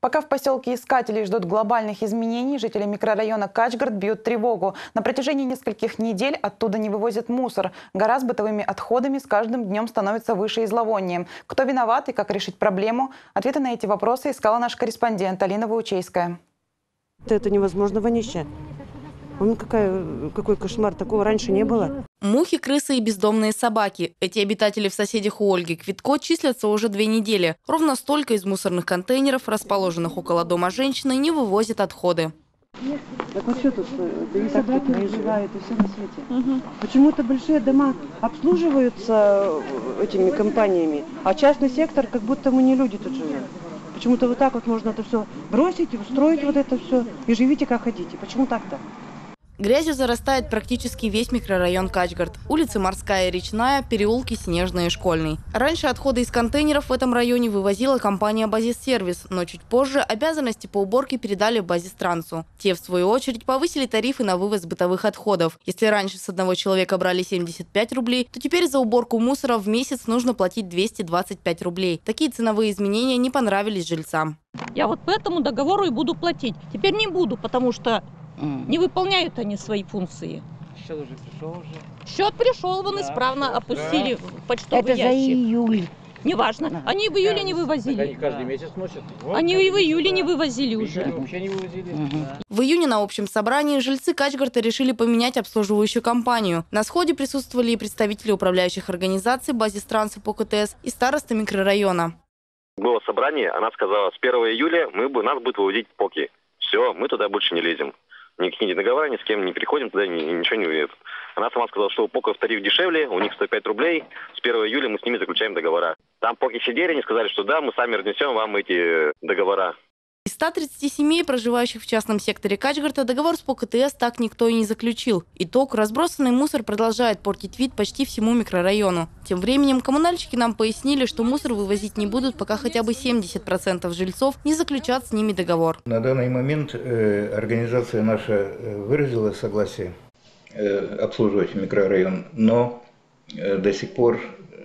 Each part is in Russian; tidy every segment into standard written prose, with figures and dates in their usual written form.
Пока в поселке Искателей ждут глобальных изменений, жители микрорайона Качгард бьют тревогу. На протяжении нескольких недель оттуда не вывозят мусор. Гора с бытовыми отходами с каждым днем становится выше и зловонием. Кто виноват и как решить проблему? Ответы на эти вопросы искала наш корреспондент Алина Ваучейская. Это невозможно вонище. Какой кошмар, такого раньше не было. Мухи, крысы и бездомные собаки. Эти обитатели в соседях у Ольги Квитко числятся уже 2 недели. Ровно столько из мусорных контейнеров, расположенных около дома женщины, не вывозят отходы. Так вот что тут? И собаки выживают, и все на свете. Почему-то большие дома обслуживаются этими компаниями, а частный сектор, как будто мы не люди тут живем. Почему-то вот так вот можно это все бросить, устроить вот это все и живите как хотите. Почему так-то? Грязью зарастает практически весь микрорайон Качгард. Улицы Морская и Речная, переулки Снежный и Школьный. Раньше отходы из контейнеров в этом районе вывозила компания «Базис-сервис», но чуть позже обязанности по уборке передали «Базис-трансу». Те, в свою очередь, повысили тарифы на вывоз бытовых отходов. Если раньше с одного человека брали 75 рублей, то теперь за уборку мусора в месяц нужно платить 225 рублей. Такие ценовые изменения не понравились жильцам. Я вот по этому договору и буду платить. Теперь не буду, потому что не выполняют они свои функции. Счет уже пришел. Счет пришел, вон исправно опустили в почтовый это ящик. За июль. Неважно. Они в июле не вывозили. Они каждый месяц носят. Они и в июле не вывозили уже. Вообще не вывозили. В июне на общем собрании жильцы Качгарда решили поменять обслуживающую компанию. На сходе присутствовали и представители управляющих организаций «Базис-транса» по КТС и староста микрорайона. Было собрание, она сказала, с 1 июля нас будут выводить ПОКи. Все, мы туда больше не лезем. Никакие договора, ни с кем не переходим, туда ничего не уедет. Она сама сказала, что у ПОКов тариф дешевле, у них 105 рублей. С 1 июля мы с ними заключаем договора. Там ПОКи сидели, они сказали, что да, мы сами разнесем вам эти договора. Из 130 семей, проживающих в частном секторе Качгарда, договор с ПОКТС так никто и не заключил. Итог – разбросанный мусор продолжает портить вид почти всему микрорайону. Тем временем коммунальщики нам пояснили, что мусор вывозить не будут, пока хотя бы 70% жильцов не заключат с ними договор. На данный момент организация наша выразила согласие обслуживать микрорайон, но до сих пор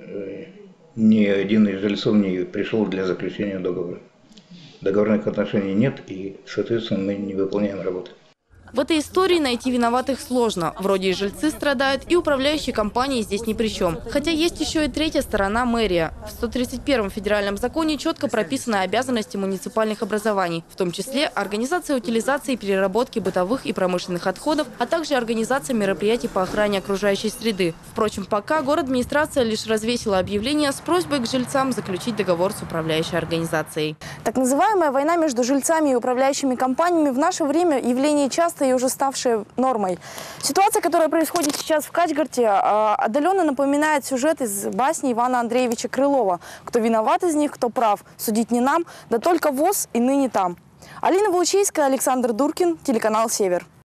ни один из жильцов не пришел для заключения договора. Договорных отношений нет, и, соответственно, мы не выполняем работу. В этой истории найти виноватых сложно. Вроде и жильцы страдают, и управляющие компании здесь ни при чем. Хотя есть еще и третья сторона – мэрия. В 131-м федеральном законе четко прописаны обязанности муниципальных образований, в том числе организация утилизации и переработки бытовых и промышленных отходов, а также организация мероприятий по охране окружающей среды. Впрочем, пока город-администрация лишь развесила объявление с просьбой к жильцам заключить договор с управляющей организацией. Так называемая война между жильцами и управляющими компаниями в наше время явление часто и уже ставшее нормой. Ситуация, которая происходит сейчас в Качгарде, отдаленно напоминает сюжет из басни Ивана Андреевича Крылова. Кто виноват из них, кто прав, судить не нам, да только ВОС и ныне там. Алина Ваучейская, Александр Дуркин, телеканал «Север».